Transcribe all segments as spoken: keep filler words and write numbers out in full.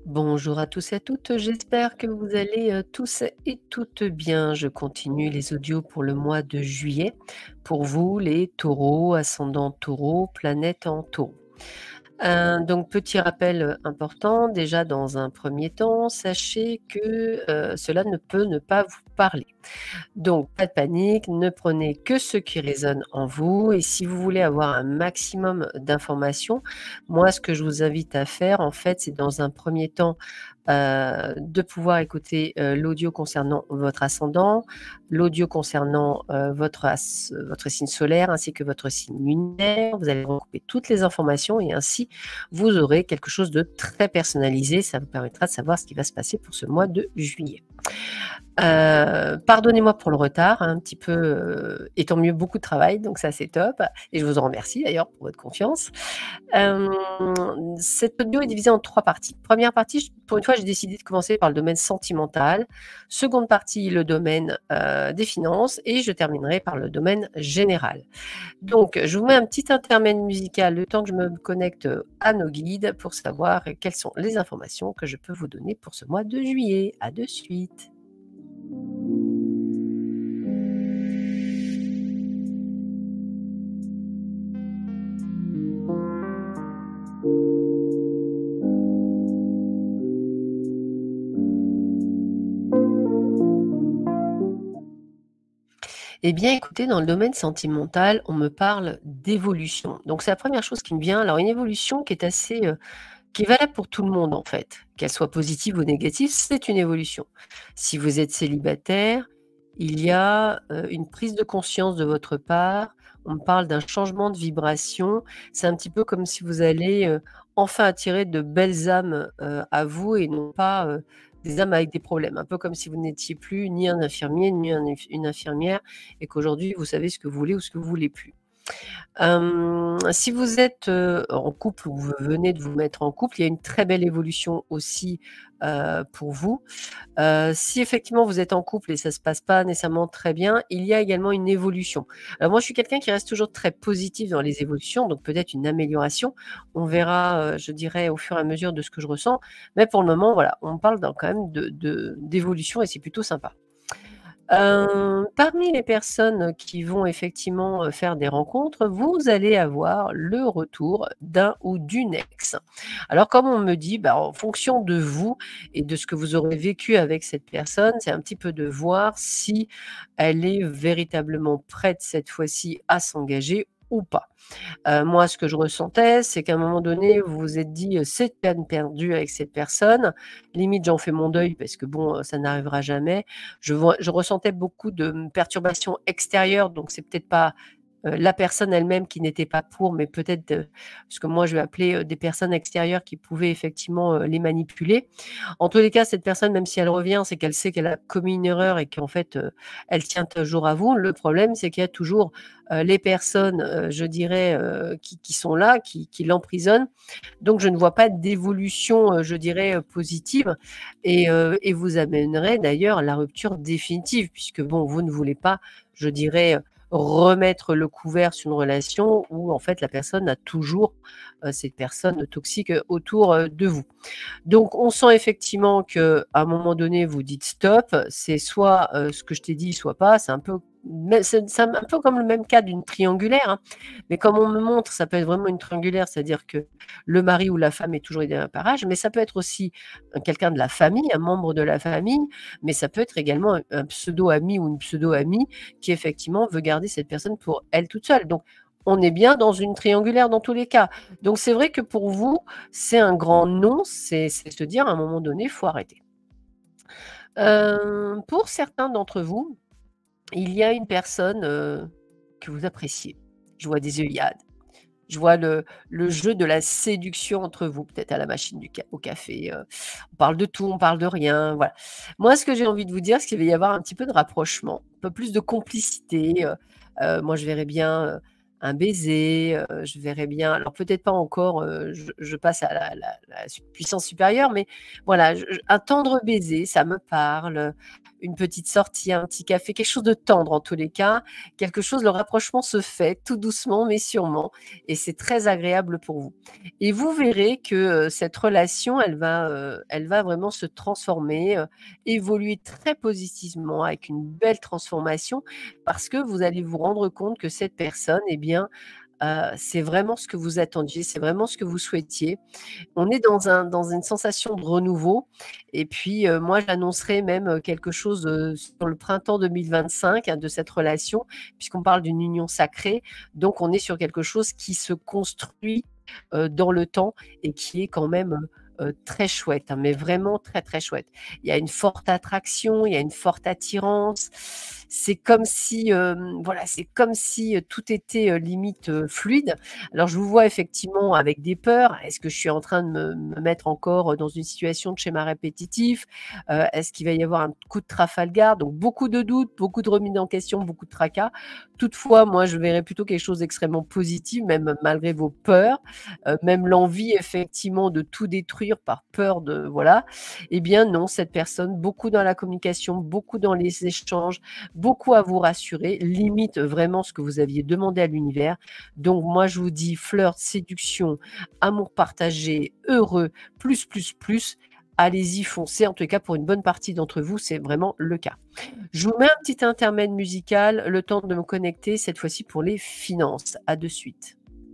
Bonjour à tous et à toutes, j'espère que vous allez, heu, tous et toutes bien. Je continue les audios pour le mois de juillet, pour vous les taureaux, ascendant taureau, planète en taureau. Heu, donc petit rappel, heu, important, déjà dans un premier temps, sachez que, heu, cela ne peut ne pas vous parler. Donc pas de panique, ne prenez que ce qui résonne en vous et si vous voulez avoir un maximum d'informations, moi ce que je vous invite à faire en fait, c'est dans un premier temps, heu, de pouvoir écouter, heu, l'audio concernant votre ascendant, l'audio concernant, heu, votre as votre signe solaire ainsi que votre signe lunaire. Vous allez regrouper toutes les informations et ainsi vous aurez quelque chose de très personnalisé. Ça vous permettra de savoir ce qui va se passer pour ce mois de juillet. Heu, pardonnez-moi pour le retard, un petit peu, heu, et tant mieux, beaucoup de travail, donc ça c'est top et je vous en remercie d'ailleurs pour votre confiance. Hem, Cet audio est divisé en trois parties. Première partie, j pour une fois, j'ai décidé de commencer par le domaine sentimental. Seconde partie, le domaine, heu, des finances et je terminerai par le domaine général. Donc je vous mets un petit intermède musical le temps que je me connecte, à nos guides pour savoir quelles sont les informations que je peux vous donner pour ce mois de juillet. À de suite. Eh bien, écoutez, dans le domaine sentimental, on me parle d'évolution. Donc, c'est la première chose qui me vient. Alors, une évolution qui est assez, heu, qui est valable pour tout le monde, en fait. Qu'elle soit positive ou négative, c'est une évolution. Si vous êtes célibataire, il y a, heu, une prise de conscience de votre part. On me parle d'un changement de vibration. C'est un petit peu comme si vous allez, heu, enfin attirer de belles âmes, heu, à vous et non pas, heu, des âmes avec des problèmes. Un peu comme si vous n'étiez plus ni un infirmier, ni un inf une infirmière et qu'aujourd'hui vous savez ce que vous voulez ou ce que vous voulez plus. Hem, si vous êtes, heu, en couple ou vous venez de vous mettre en couple, il y a une très belle évolution aussi, heu, pour vous. Heu, si effectivement vous êtes en couple et ça se passe pas nécessairement très bien, il y a également une évolution. Alors moi, je suis quelqu'un qui reste toujours très positif dans les évolutions, donc peut-être une amélioration. On verra, heu, je dirais au fur et à mesure de ce que je ressens, mais pour le moment, voilà, on parle d'un quand même de de d'évolution et c'est plutôt sympa. Heu, parmi les personnes qui vont effectivement, heu, faire des rencontres, vous allez avoir le retour d'un ou d'une ex. Alors comme on me dit, bah, en fonction de vous et de ce que vous aurez vécu avec cette personne, c'est un petit peu de voir si elle est véritablement prête cette fois-ci à s'engager ou pas. Heu, moi, ce que je ressentais, c'est qu'à un moment donné, vous vous êtes dit, heu: «C'est peine perdue avec cette personne». Limite, j'en fais mon deuil parce que bon, heu, ça n'arrivera jamais. Je vois je ressentais beaucoup de, mmh, perturbations extérieures, donc c'est peut-être pas, heu, la personne elle-même qui n'était pas pour, mais peut-être, heu, ce que moi je vais appeler, heu, des personnes extérieures qui pouvaient effectivement, heu, les manipuler. En tous les cas, cette personne, même si elle revient, c'est qu'elle sait qu'elle a commis une erreur et qu'en fait, heu, elle tient toujours à vous. Le problème, c'est qu'il y a toujours, heu, les personnes, heu, je dirais, heu, qui qui sont là, qui qui l'emprisonnent. Donc je ne vois pas d'évolution, heu, je dirais, heu, positive et heu et vous amènerait d'ailleurs à la rupture définitive puisque bon, vous ne voulez pas, je dirais, heu, remettre le couvert sur une relation où en fait la personne a toujours, heu, cette personne toxique, heu, autour, heu, de vous. Donc on sent effectivement qu'à un moment donné, vous dites: «Stop», c'est soit, heu, ce que je t'ai dit, soit pas. C'est un peu mais c'est c'est un peu comme le même cas d'une triangulaire, hein. Mais comme on me montre, ça peut être vraiment une triangulaire, c'est-à-dire que le mari ou la femme est toujours aidé à un parage, mais ça peut être aussi, heu, quelqu'un de la famille, un membre de la famille, mais ça peut être également un un pseudo-ami ou une pseudo-amie qui effectivement veut garder cette personne pour elle toute seule. Donc on est bien dans une triangulaire dans tous les cas. Donc c'est vrai que pour vous, c'est un grand non, c'est c'est se dire à un moment donné, il faut arrêter. Heu, pour certains d'entre vous, il y a une personne, heu, que vous appréciez. Je vois des œillades, je vois le le jeu de la séduction entre vous, peut-être à la machine du ca au café, heu, on parle de tout, on parle de rien, voilà. Moi, ce que j'ai envie de vous dire, c'est qu'il va y avoir un petit peu de rapprochement, un peu plus de complicité, heu heu, moi je verrais bien, heu, un baiser, heu, je verrais bien alors peut-être pas encore, heu, je je passe à la la la su puissance supérieure, mais voilà, je je un tendre baiser, ça me parle, une petite sortie, un petit café, quelque chose de tendre en tous les cas, quelque chose le rapprochement se fait tout doucement mais sûrement et c'est très agréable pour vous et vous verrez que, heu, cette relation, elle va, heu, elle va vraiment se transformer, heu, évoluer très positivement avec une belle transformation parce que vous allez vous rendre compte que cette personne et bien, heu, c'est vraiment ce que vous attendiez, c'est vraiment ce que vous souhaitiez. On est dans un dans une sensation de renouveau et puis, heu, moi j'annoncerais même, heu, quelque chose, heu, sur le printemps deux mille vingt-cinq hein, de cette relation, puisqu'on parle d'une union sacrée. Donc on est sur quelque chose qui se construit, heu, dans le temps et qui est quand même, heu heu, très chouette, hein, mais vraiment très, très chouette. Il y a une forte attraction, il y a une forte attirance. C'est comme si, hem, voilà, c'est comme si, heu, tout était, heu, limite, heu, fluide. Alors je vous vois effectivement avec des peurs. Est-ce que je suis en train de me me mettre encore, heu, dans une situation de schéma répétitif? Heu, est-ce qu'il va y avoir un coup de Trafalgar? Donc beaucoup de doutes, beaucoup de remises en question, beaucoup de tracas. Toutefois, moi je verrais plutôt quelque chose d'extrêmement positif, même malgré vos peurs, heu, même l'envie effectivement de tout détruire par peur de voilà. Eh bien non, cette personne, beaucoup dans la communication, beaucoup dans les échanges, beaucoup à vous rassurer, limite vraiment ce que vous aviez demandé à l'univers. Donc moi je vous dis flirt, séduction, amour partagé, heureux, plus, plus, plus. Allez-y, foncez. En tout cas, pour une bonne partie d'entre vous, c'est vraiment le cas. Je vous mets un petit intermède musical, le temps de me connecter, cette fois-ci pour les finances. À de suite.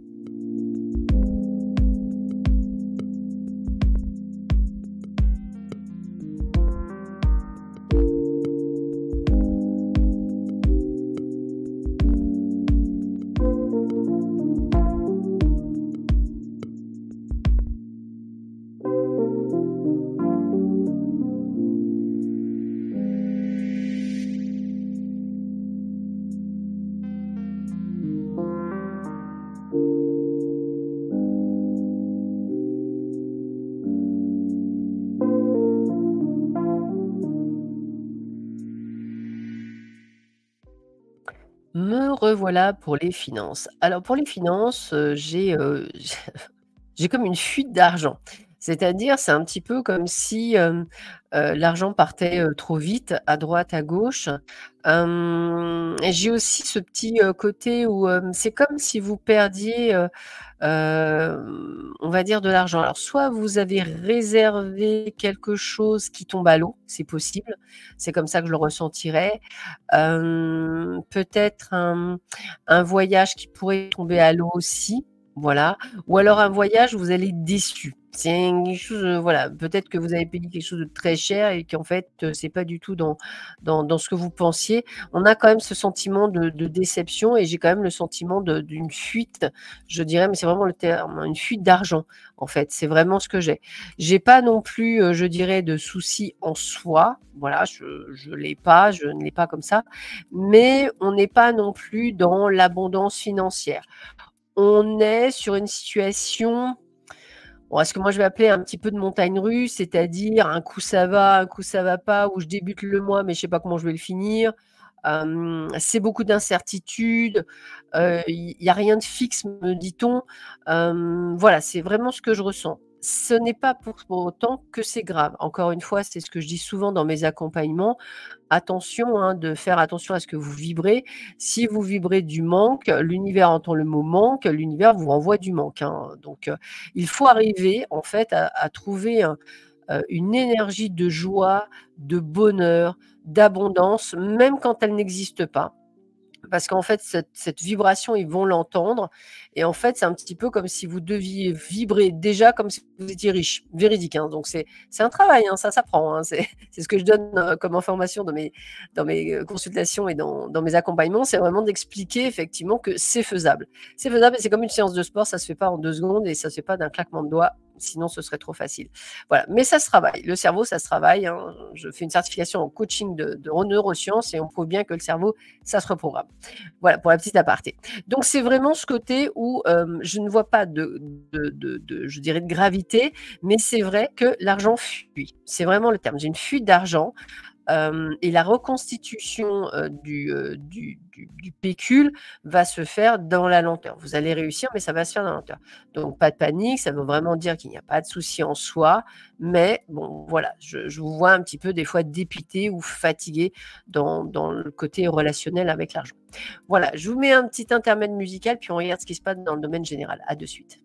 Me revoilà pour les finances. Alors pour les finances, heu, j'ai, heu, j'ai j'ai comme une fuite d'argent. C'est-à-dire, c'est un petit peu comme si, hem, heu, l'argent partait, heu, trop vite à droite, à gauche. Hem, et j'ai aussi ce petit, heu, côté où, hem, c'est comme si vous perdiez, heu, hem, on va dire de l'argent. Alors soit vous avez réservé quelque chose qui tombe à l'eau, c'est possible, c'est comme ça que je le ressentirais. Hem, peut-être un un voyage qui pourrait tomber à l'eau aussi, voilà. Ou alors un voyage où vous allez être déçus. C'est quelque chose, heu, voilà, peut-être que vous avez payé quelque chose de très cher et qu'en fait, heu, c'est pas du tout dans dans dans ce que vous pensiez. On a quand même ce sentiment de de déception et j'ai quand même le sentiment de d'une fuite, je dirais, mais c'est vraiment le terme, hein, une fuite d'argent, en fait. C'est vraiment ce que j'ai. J'ai pas non plus, heu, je dirais, de soucis en soi. Voilà, je je l'ai pas, je ne l'ai pas comme ça. Mais on n'est pas non plus dans l'abondance financière. On est sur une situation, bon, ce que moi je vais appeler un petit peu de montagne russe, c'est-à-dire un coup ça va, un coup ça va pas, où je débute le mois, mais je sais pas comment je vais le finir. Hem, c'est beaucoup d'incertitudes, heu, il y a rien de fixe, me dit-on. Hem, voilà, c'est vraiment ce que je ressens. Ce n'est pas pour pour autant que c'est grave. Encore une fois, c'est ce que je dis souvent dans mes accompagnements. Attention, hein, de faire attention à ce que vous vibrez. Si vous vibrez du manque, l'univers entend le mot manque, l'univers vous renvoie du manque, hein. Donc, heu, il faut arriver en fait à à trouver un, heu, une énergie de joie, de bonheur, d'abondance, même quand elle n'existe pas. Parce qu'en fait, cette cette vibration, ils vont l'entendre et en fait, c'est un petit peu comme si vous deviez vibrer déjà comme si vous étiez riche, véridique, hein. Donc c'est c'est un travail, hein, ça s'apprend, hein. C'est c'est ce que je donne, heu, comme information dans mes dans mes, heu, consultations et dans dans mes accompagnements, c'est vraiment d'expliquer effectivement que c'est faisable. C'est faisable et c'est comme une séance de sport, ça se fait pas en deux secondes et ça se fait pas d'un claquement de doigts, sinon ce serait trop facile. Voilà, mais ça se travaille. Le cerveau, ça se travaille, hein. Je fais une certification en coaching de de neurosciences et on prouve bien que le cerveau, ça se reprogramme. Voilà, pour la petite aparté. Donc c'est vraiment ce côté où, hem, je ne vois pas de de de de je dirais de gravité, mais c'est vrai que l'argent fuit. C'est vraiment le terme. J'ai une fuite d'argent. hem et la reconstitution, heu, du, heu, du du du pécule va se faire dans la lenteur. Vous allez réussir, mais ça va se faire dans la lenteur. Donc pas de panique, ça veut vraiment dire qu'il n'y a pas de souci en soi, mais bon, voilà, je je vous vois un petit peu des fois dépité ou fatigué dans dans le côté relationnel avec l'argent. Voilà, je vous mets un petit intermède musical, puis on regarde ce qui se passe dans le domaine général. À de suite.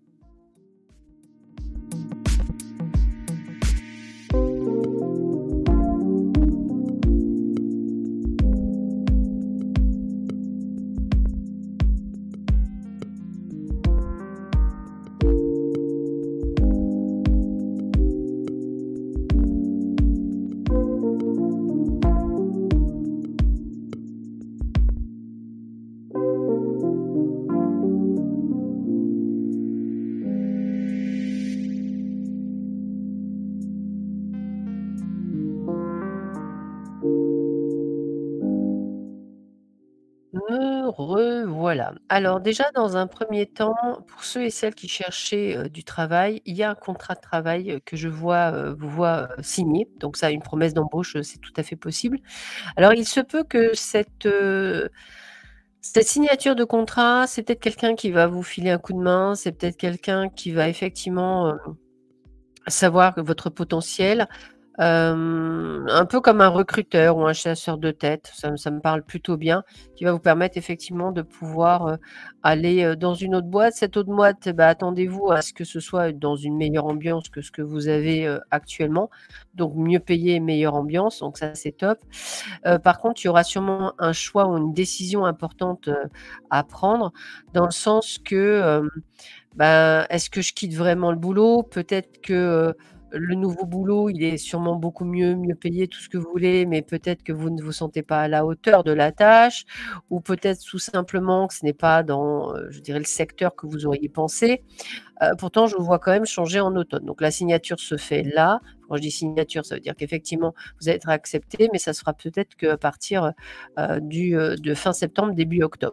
Me revoilà. Alors déjà, dans un premier temps, pour ceux et celles qui cherchaient, heu, du travail, il y a un contrat de travail, heu, que je vois, heu, vous vois, heu, signer. Donc ça, une promesse d'embauche, heu, c'est tout à fait possible. Alors il se peut que cette, heu, cette signature de contrat, c'est peut-être quelqu'un qui va vous filer un coup de main, c'est peut-être quelqu'un qui va effectivement, heu, savoir que votre potentiel. Hem, un peu comme un recruteur ou un chasseur de tête, ça me ça me parle plutôt bien, qui va vous permettre effectivement de pouvoir, heu, aller, heu, dans une autre boîte. Cette autre boîte, bah, attendez-vous à ce que ce soit dans une meilleure ambiance que ce que vous avez, heu, actuellement, donc mieux payé, meilleure ambiance, donc ça, c'est top. Heu, par contre, il y aura sûrement un choix ou une décision importante, heu, à prendre dans le sens que, hem, ben, est-ce que je quitte vraiment le boulot? Peut-être que, heu, le nouveau boulot, il est sûrement beaucoup mieux, mieux payé, tout ce que vous voulez, mais peut-être que vous ne vous sentez pas à la hauteur de la tâche ou peut-être tout simplement que ce n'est pas dans, heu, je dirais le secteur que vous auriez pensé. Heu, pourtant je vous vois quand même changer en automne. Donc la signature se fait là. Quand je dis signature, ça veut dire qu'effectivement vous allez être accepté, mais ça sera peut-être qu'à partir, heu, du, heu, de fin septembre, début octobre.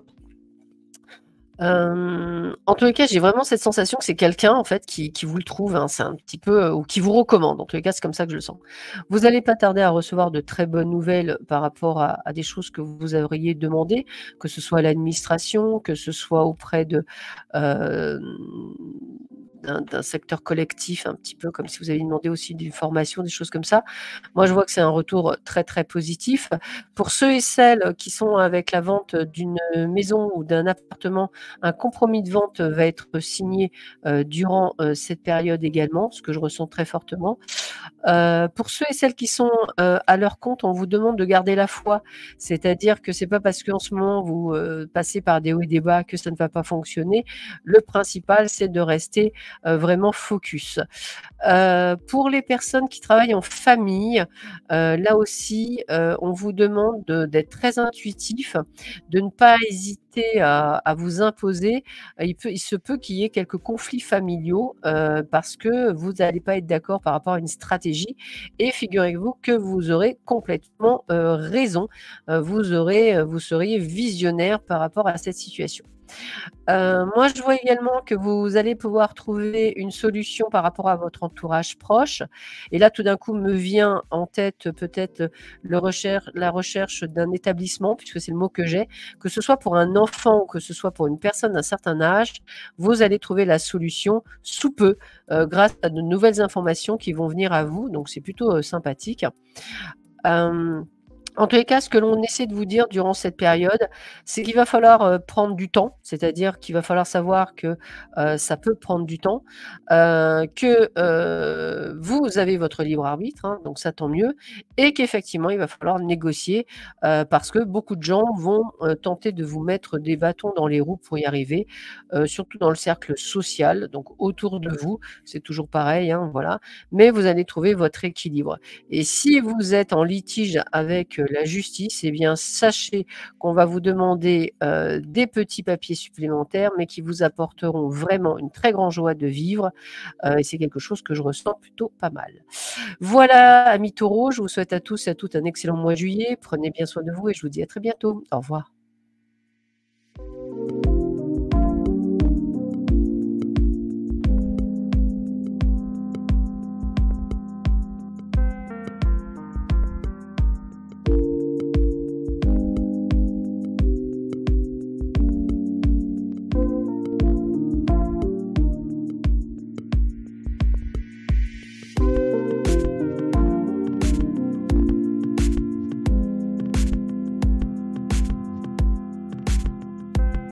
Hem, en tous les cas, j'ai vraiment cette sensation que c'est quelqu'un en fait qui qui vous le trouve, hein. C'est un petit peu, heu, ou qui vous recommande. En tous les cas, c'est comme ça que je le sens. Vous allez pas tarder à recevoir de très bonnes nouvelles par rapport à à des choses que vous auriez demandées, que ce soit à l'administration, que ce soit auprès de, hem, d'un d'un secteur collectif un petit peu comme si vous aviez demandé aussi d'une formation, des choses comme ça. Moi, je vois que c'est un retour, très, très positif. Pour ceux et celles qui sont avec la vente d'une, maison ou d'un appartement, un compromis de vente va être signé, heu, durant, heu, cette période également, ce que je ressens très fortement. Heu, pour ceux et celles qui sont, heu, à leur compte, on vous demande de garder la foi. C'est-à-dire que c'est pas parce qu'en ce moment vous, heu, passez par des hauts et des bas que ça ne va pas fonctionner. Le principal, c'est de rester, heu, vraiment focus. Heu, pour les personnes qui travaillent en famille, heu, là aussi, heu, on vous demande de d'être très intuitif, de ne pas hésiter à à vous imposer. Heu, il peut il se peut qu'il y ait quelques conflits familiaux, heu, parce que vous allez pas être d'accord par rapport à une stratégie et figurez-vous que vous aurez complètement, heu, raison. Heu, vous aurez, heu, vous seriez visionnaire par rapport à cette situation. Heu, moi, je vois également que vous allez pouvoir trouver une solution par rapport à votre entourage proche et là, tout d'un coup, me vient en tête, peut-être, le recher la recherche d'un établissement, puisque c'est le mot que j'ai. Que ce soit pour un enfant ou que ce soit pour une personne d'un certain âge, vous allez trouver la solution sous peu, heu, grâce à de nouvelles informations qui vont venir à vous, donc c'est plutôt, heu, sympathique. Hem, en tous les cas, ce que l'on essaie de vous dire durant cette période, c'est qu'il va falloir, heu, prendre du temps. C'est-à-dire qu'il va falloir savoir que, heu, ça peut prendre du temps, heu, que, heu, vous avez votre libre arbitre, hein, donc ça tant mieux et qu'effectivement il va falloir négocier, heu, parce que beaucoup de gens vont, heu, tenter de vous mettre des bâtons dans les roues pour y arriver, heu, surtout dans le cercle social, donc autour de vous. C'est toujours pareil, hein, voilà, mais vous allez trouver votre équilibre. Et si vous êtes en litige avec, heu, la justice, eh bien sachez qu'on va vous demander, heu, des petits papiers supplémentaires, mais qui vous apporteront vraiment une très grande joie de vivre, heu, et c'est quelque chose que je ressens plutôt pas mal. Voilà, amis taureaux, je vous souhaite à tous et à toutes un excellent mois de juillet. Prenez bien soin de vous et je vous dis à très bientôt. Au revoir.